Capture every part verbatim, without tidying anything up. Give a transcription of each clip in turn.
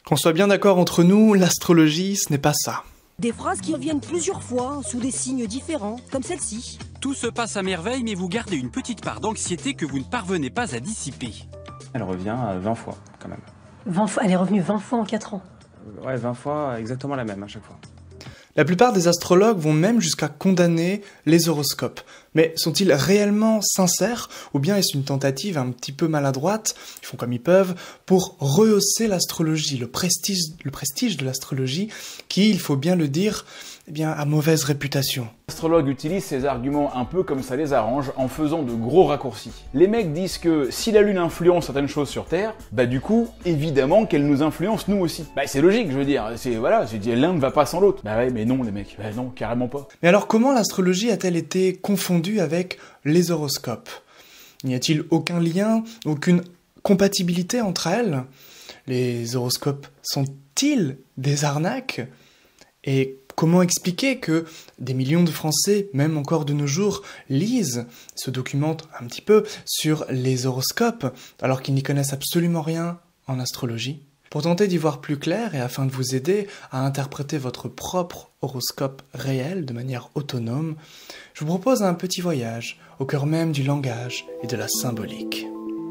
Qu'on soit bien d'accord entre nous, l'astrologie, ce n'est pas ça. Des phrases qui reviennent plusieurs fois, sous des signes différents, comme celle-ci. Tout se passe à merveille, mais vous gardez une petite part d'anxiété que vous ne parvenez pas à dissiper. Elle revient vingt fois, quand même. vingt fois, elle est revenue vingt fois en quatre ans. Ouais, vingt fois, exactement la même à chaque fois. La plupart des astrologues vont même jusqu'à condamner les horoscopes. Mais sont-ils réellement sincères ou bien est-ce une tentative un petit peu maladroite, ils font comme ils peuvent, pour rehausser l'astrologie, le prestige, le prestige de l'astrologie qui, il faut bien le dire, eh bien, a mauvaise réputation. L'astrologue utilise ces arguments un peu comme ça les arrange en faisant de gros raccourcis. Les mecs disent que si la Lune influence certaines choses sur Terre, bah du coup, évidemment qu'elle nous influence nous aussi. Bah c'est logique, je veux dire, c'est voilà, c'est l'un ne va pas sans l'autre. Bah ouais, mais non les mecs, bah non, carrément pas. Mais alors comment l'astrologie a-t-elle été confondue avec les horoscopes? N'y a-t-il aucun lien, aucune compatibilité entre elles? Les horoscopes sont-ils des arnaques? Et comment expliquer que des millions de Français, même encore de nos jours, lisent, se documentent un petit peu sur les horoscopes, alors qu'ils n'y connaissent absolument rien en astrologie? Pour tenter d'y voir plus clair et afin de vous aider à interpréter votre propre horoscope réel de manière autonome, je vous propose un petit voyage au cœur même du langage et de la symbolique.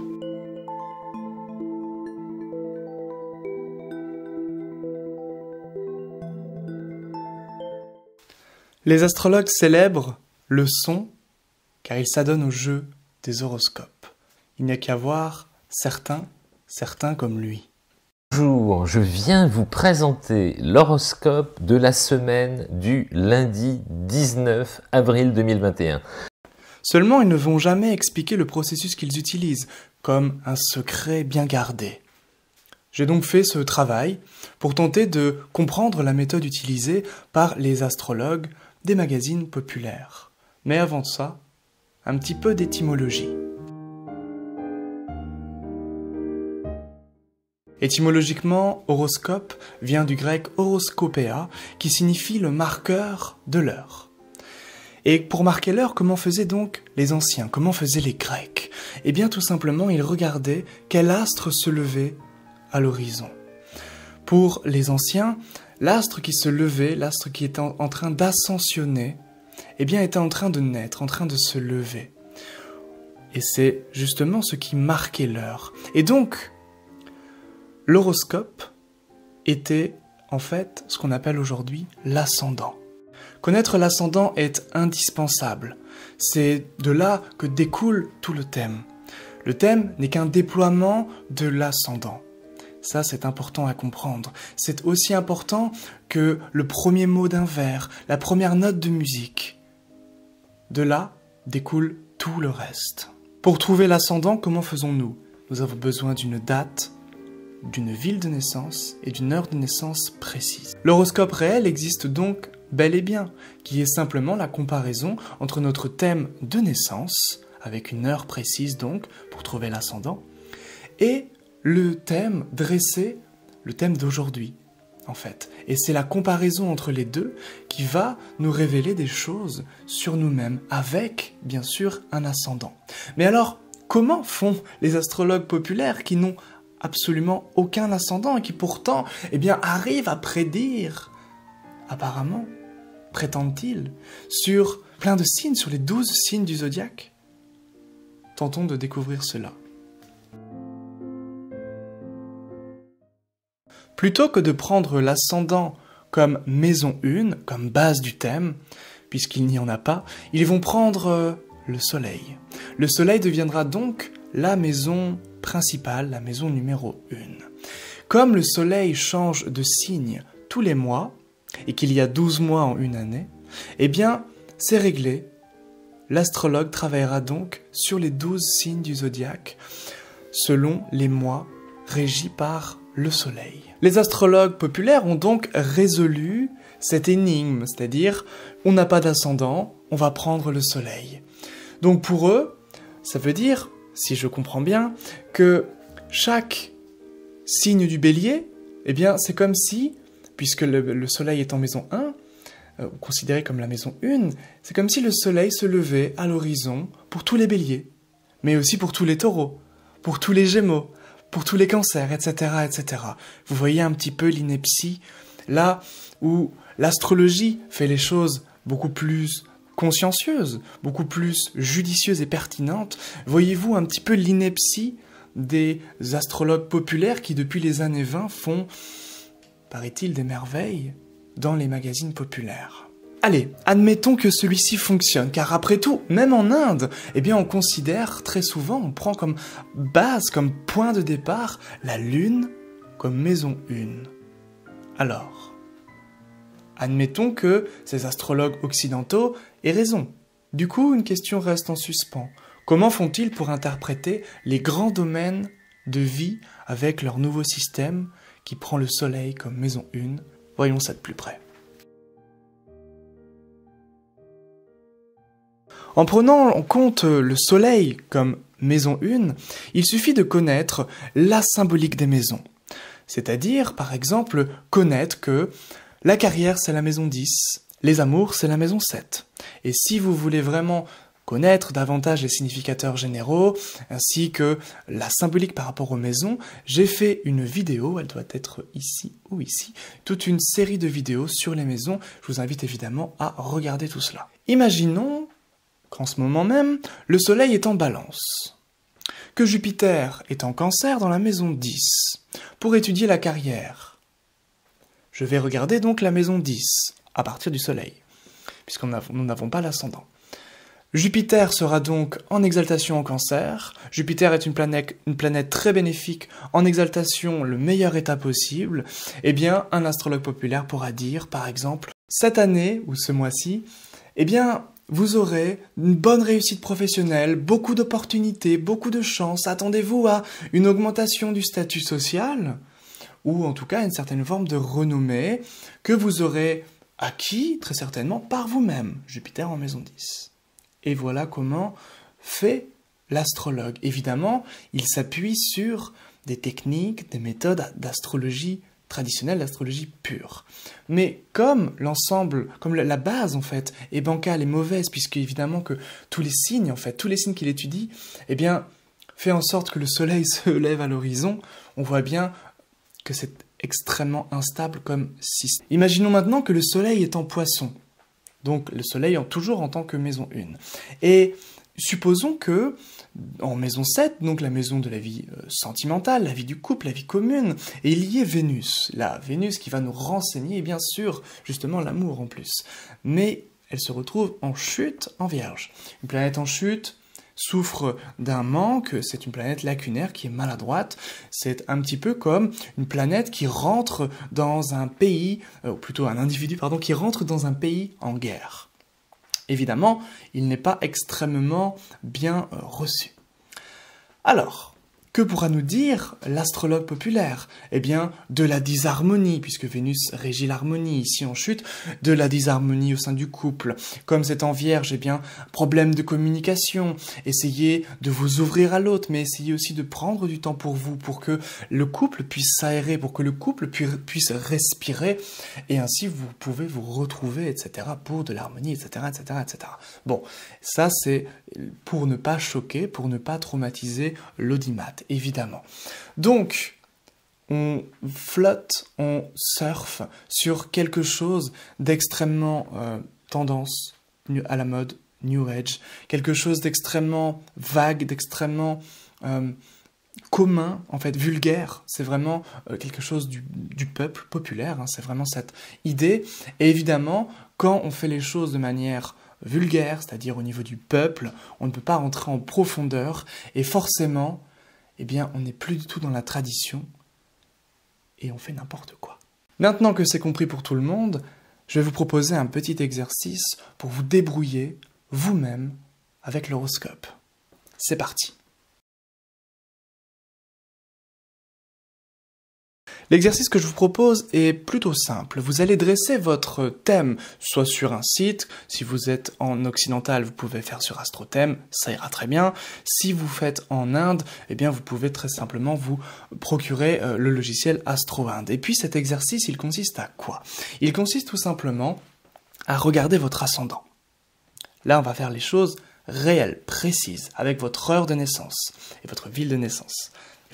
Les astrologues célèbrent le son car ils s'adonnent au jeu des horoscopes. Il n'y a qu'à voir certains, certains comme lui. Bonjour, je viens vous présenter l'horoscope de la semaine du lundi dix-neuf avril deux mille vingt et un. Seulement, ils ne vont jamais expliquer le processus qu'ils utilisent, comme un secret bien gardé. J'ai donc fait ce travail pour tenter de comprendre la méthode utilisée par les astrologues des magazines populaires. Mais avant ça, un petit peu d'étymologie. Étymologiquement, horoscope vient du grec horoscopea, qui signifie le marqueur de l'heure. Et pour marquer l'heure, comment faisaient donc les anciens? Comment faisaient les Grecs? Eh bien, tout simplement, ils regardaient quel astre se levait à l'horizon. Pour les anciens, l'astre qui se levait, l'astre qui était en train d'ascensionner, eh bien, était en train de naître, en train de se lever. Et c'est justement ce qui marquait l'heure. Et donc, l'horoscope était en fait ce qu'on appelle aujourd'hui l'ascendant. Connaître l'ascendant est indispensable. C'est de là que découle tout le thème. Le thème n'est qu'un déploiement de l'ascendant. Ça, c'est important à comprendre. C'est aussi important que le premier mot d'un vers, la première note de musique. De là découle tout le reste. Pour trouver l'ascendant, comment faisons-nous? Nous avons besoin d'une date, d'une ville de naissance et d'une heure de naissance précise. L'horoscope réel existe donc bel et bien, qui est simplement la comparaison entre notre thème de naissance, avec une heure précise donc, pour trouver l'ascendant, et le thème dressé, le thème d'aujourd'hui, en fait. Et c'est la comparaison entre les deux qui va nous révéler des choses sur nous-mêmes, avec, bien sûr, un ascendant. Mais alors, comment font les astrologues populaires qui n'ont absolument aucun ascendant et qui pourtant, eh bien, arrivent à prédire, apparemment, prétendent-ils, sur plein de signes, sur les douze signes du zodiaque? Tentons de découvrir cela. Plutôt que de prendre l'ascendant comme maison un, comme base du thème, puisqu'il n'y en a pas, ils vont prendre euh, le soleil. Le soleil deviendra donc la maison principale, la maison numéro un. Comme le soleil change de signe tous les mois, et qu'il y a douze mois en une année, eh bien, c'est réglé. L'astrologue travaillera donc sur les douze signes du zodiaque, selon les mois régis par le soleil. Les astrologues populaires ont donc résolu cette énigme, c'est-à-dire, on n'a pas d'ascendant, on va prendre le soleil. Donc pour eux, ça veut dire, si je comprends bien, que chaque signe du bélier, eh bien, c'est comme si, puisque le, le soleil est en maison un, euh, considéré comme la maison un, c'est comme si le soleil se levait à l'horizon pour tous les béliers, mais aussi pour tous les taureaux, pour tous les gémeaux, pour tous les cancers, et cetera, et cetera. Vous voyez un petit peu l'ineptie, là où l'astrologie fait les choses beaucoup plus consciencieuses, beaucoup plus judicieuses et pertinentes. Voyez-vous un petit peu l'ineptie des astrologues populaires qui, depuis les années vingt, font, paraît-il, des merveilles dans les magazines populaires. Allez, admettons que celui-ci fonctionne, car après tout, même en Inde, eh bien on considère très souvent, on prend comme base, comme point de départ, la Lune comme maison une. Alors, admettons que ces astrologues occidentaux aient raison. Du coup, une question reste en suspens. Comment font-ils pour interpréter les grands domaines de vie avec leur nouveau système qui prend le Soleil comme maison une? Voyons ça de plus près. En prenant en compte le Soleil comme maison une, il suffit de connaître la symbolique des maisons. C'est-à-dire, par exemple, connaître que la carrière c'est la maison dix, les amours c'est la maison sept. Et si vous voulez vraiment connaître davantage les significateurs généraux, ainsi que la symbolique par rapport aux maisons, j'ai fait une vidéo, elle doit être ici ou ici, toute une série de vidéos sur les maisons. Je vous invite évidemment à regarder tout cela. Imaginons qu'en ce moment même, le Soleil est en Balance, que Jupiter est en Cancer dans la maison dix, pour étudier la carrière. Je vais regarder donc la maison dix, à partir du Soleil, puisque nous n'avons pas l'ascendant. Jupiter sera donc en exaltation en Cancer. Jupiter est une planète, une planète très bénéfique, en exaltation, le meilleur état possible. Eh bien, un astrologue populaire pourra dire, par exemple, cette année, ou ce mois-ci, eh bien, vous aurez une bonne réussite professionnelle, beaucoup d'opportunités, beaucoup de chances. Attendez-vous à une augmentation du statut social, ou en tout cas une certaine forme de renommée, que vous aurez acquis, très certainement, par vous-même. Jupiter en maison dix. Et voilà comment fait l'astrologue. Évidemment, il s'appuie sur des techniques, des méthodes d'astrologie traditionnelle, d'astrologie pure. Mais comme l'ensemble, comme la base en fait, est bancale et mauvaise, puisque évidemment que tous les signes, en fait, tous les signes qu'il étudie, eh bien, fait en sorte que le soleil se lève à l'horizon, on voit bien que c'est extrêmement instable comme système. Imaginons maintenant que le soleil est en Poisson. Donc le soleil en, toujours en tant que maison une. Et supposons que, en maison sept, donc la maison de la vie euh, sentimentale, la vie du couple, la vie commune, et il y ait Vénus. Là, Vénus qui va nous renseigner, bien sûr, justement l'amour en plus. Mais elle se retrouve en chute en Vierge. Une planète en chute souffre d'un manque, c'est une planète lacunaire qui est maladroite, c'est un petit peu comme une planète qui rentre dans un pays, euh, ou plutôt un individu, pardon, qui rentre dans un pays en guerre. Évidemment, il n'est pas extrêmement bien euh, reçu. Alors, que pourra nous dire l'astrologue populaire? Eh bien, de la disharmonie, puisque Vénus régit l'harmonie, ici en chute, de la disharmonie au sein du couple. Comme c'est en Vierge, eh bien, problème de communication, essayez de vous ouvrir à l'autre, mais essayez aussi de prendre du temps pour vous, pour que le couple puisse s'aérer, pour que le couple puisse respirer, et ainsi vous pouvez vous retrouver, et cetera, pour de l'harmonie, et cetera, et cetera, et cetera. Bon, ça c'est pour ne pas choquer, pour ne pas traumatiser l'audimat. Évidemment. Donc, on flotte, on surfe sur quelque chose d'extrêmement euh, tendance à la mode, New Age, quelque chose d'extrêmement vague, d'extrêmement euh, commun, en fait, vulgaire. C'est vraiment euh, quelque chose du, du peuple populaire, hein, c'est vraiment cette idée. Et évidemment, quand on fait les choses de manière vulgaire, c'est-à-dire au niveau du peuple, on ne peut pas rentrer en profondeur, et forcément, eh bien, on n'est plus du tout dans la tradition et on fait n'importe quoi. Maintenant que c'est compris pour tout le monde, je vais vous proposer un petit exercice pour vous débrouiller vous-même avec l'horoscope. C'est parti. L'exercice que je vous propose est plutôt simple. Vous allez dresser votre thème, soit sur un site. Si vous êtes en occidental, vous pouvez faire sur AstroThème, ça ira très bien. Si vous faites en Inde, eh bien vous pouvez très simplement vous procurer euh, le logiciel AstroInde. Et puis cet exercice, il consiste à quoi? Il consiste tout simplement à regarder votre ascendant. Là, on va faire les choses réelles, précises, avec votre heure de naissance et votre ville de naissance.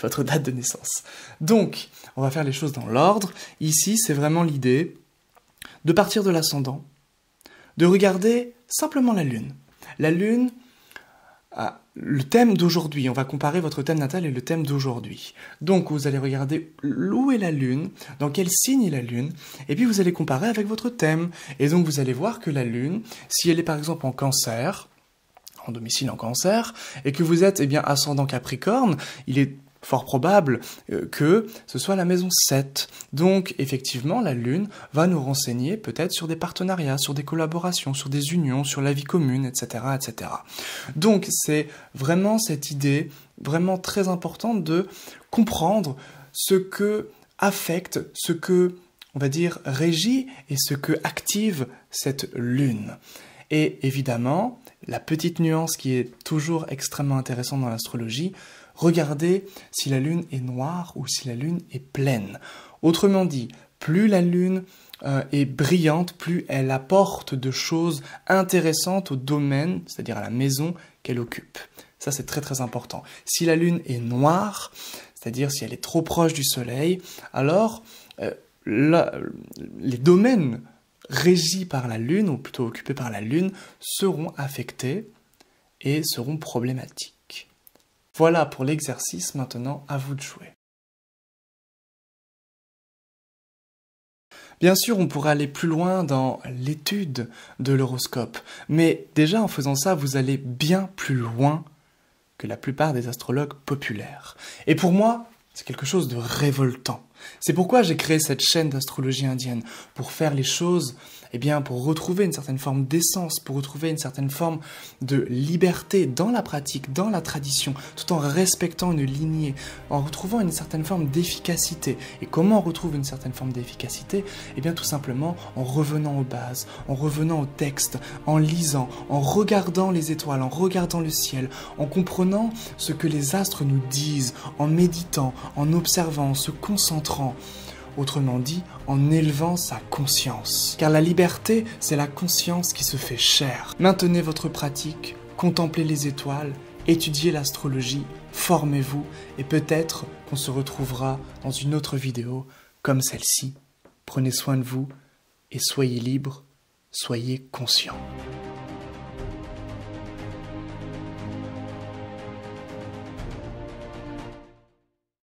votre date de naissance. Donc, on va faire les choses dans l'ordre. Ici, c'est vraiment l'idée de partir de l'ascendant, de regarder simplement la Lune. La Lune, ah, le thème d'aujourd'hui, on va comparer votre thème natal et le thème d'aujourd'hui. Donc, vous allez regarder où est la Lune, dans quel signe est la Lune, et puis vous allez comparer avec votre thème. Et donc, vous allez voir que la Lune, si elle est par exemple en Cancer, en domicile en Cancer, et que vous êtes eh bien ascendant Capricorne, il est fort probable euh, que ce soit la maison sept. Donc, effectivement, la Lune va nous renseigner peut-être sur des partenariats, sur des collaborations, sur des unions, sur la vie commune, et cetera, et cetera. Donc, c'est vraiment cette idée, vraiment très importante de comprendre ce que affecte, ce que, on va dire, régit et ce que active cette Lune. Et évidemment, la petite nuance qui est toujours extrêmement intéressante dans l'astrologie, regardez si la Lune est noire ou si la Lune est pleine. Autrement dit, plus la Lune euh, est brillante, plus elle apporte de choses intéressantes au domaine, c'est-à-dire à la maison qu'elle occupe. Ça, c'est très très important. Si la Lune est noire, c'est-à-dire si elle est trop proche du Soleil, alors euh, la, les domaines régis par la Lune, ou plutôt occupés par la Lune, seront affectés et seront problématiques. Voilà pour l'exercice, maintenant à vous de jouer. Bien sûr, on pourrait aller plus loin dans l'étude de l'horoscope, mais déjà en faisant ça, vous allez bien plus loin que la plupart des astrologues populaires. Et pour moi, c'est quelque chose de révoltant. C'est pourquoi j'ai créé cette chaîne d'astrologie indienne, pour faire les choses, eh bien, pour retrouver une certaine forme d'essence, pour retrouver une certaine forme de liberté dans la pratique, dans la tradition, tout en respectant une lignée, en retrouvant une certaine forme d'efficacité. Et comment on retrouve une certaine forme d'efficacité? Eh bien, tout simplement en revenant aux bases, en revenant au texte, en lisant, en regardant les étoiles, en regardant le ciel, en comprenant ce que les astres nous disent, en méditant, en observant, en se concentrant. Autrement dit, en élevant sa conscience. Car la liberté, c'est la conscience qui se fait chère. Maintenez votre pratique, contemplez les étoiles, étudiez l'astrologie, formez-vous, et peut-être qu'on se retrouvera dans une autre vidéo comme celle-ci. Prenez soin de vous, et soyez libres, soyez conscients.